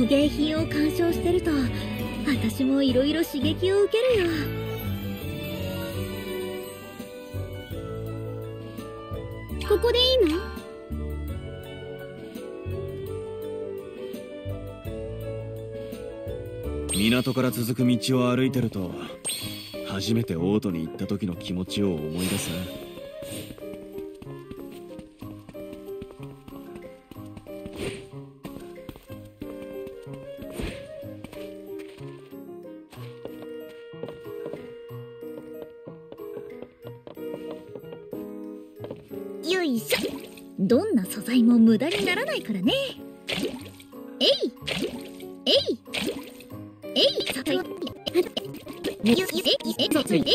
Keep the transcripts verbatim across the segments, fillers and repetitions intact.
工芸品を鑑賞してると私もいろいろ刺激を受けるよ。ここでいいの？ 港から続く道を歩いてると初めてオートに行った時の気持ちを思い出す。 よいしょ。どんな素材も無駄にならないからね。えいえいえいさといゆえええええ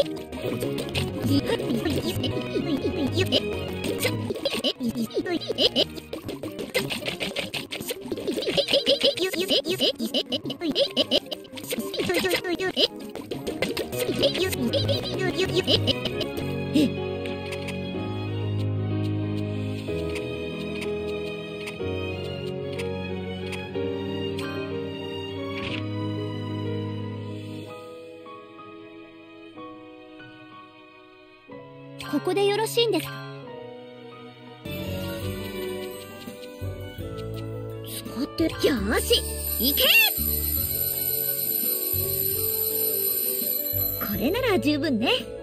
ここでよろしいんですか？使ってよーし行け。これなら十分ね。